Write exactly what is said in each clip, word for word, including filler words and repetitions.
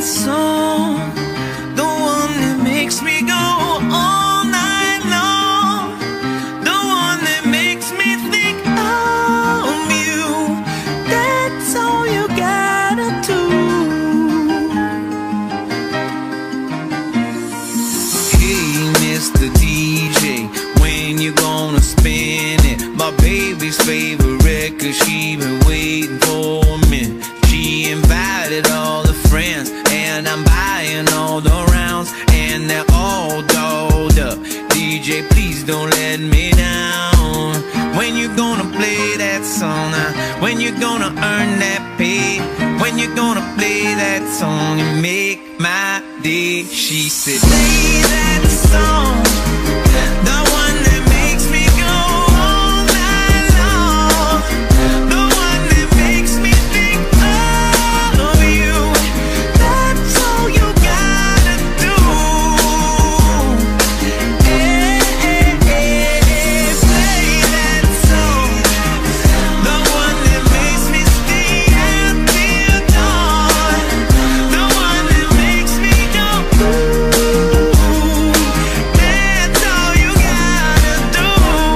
song, the one that makes me go all night long, the one that makes me think of you. That's all you gotta do. Hey, Mister D J, when you gonna spin it? My baby's favorite record, she been waiting for me. She invited all the friends, and I'm buying all the rounds, and they're all dolled up. D J, please don't let me down. When you gonna play that song? Now, when you gonna earn that pay? When you gonna play that song and make my day? She said, play that song, the one that makes me go all night long, the one that makes me think of you. That's all you gotta do. Hey, hey, hey, hey, play that song, the one that makes me stay out till dawn, the one that makes me go ooh. That's all you gotta do.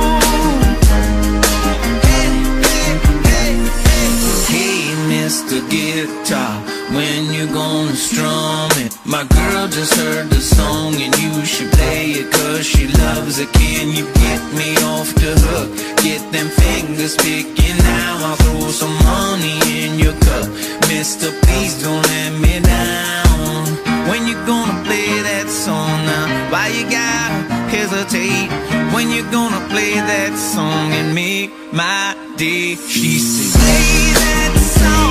Hey, hey, hey, hey. Hey, Mister Guitar, when you gonna strum it? My girl just heard the song and you should play it, cause she loves it. Can you get me off the hook? Get them fingers picking now. I'll throw some money in your cup. Mister, please don't let me down. When you gonna play that song now? Why you gotta hesitate? When you gonna play that song and make my day? She said, play that song,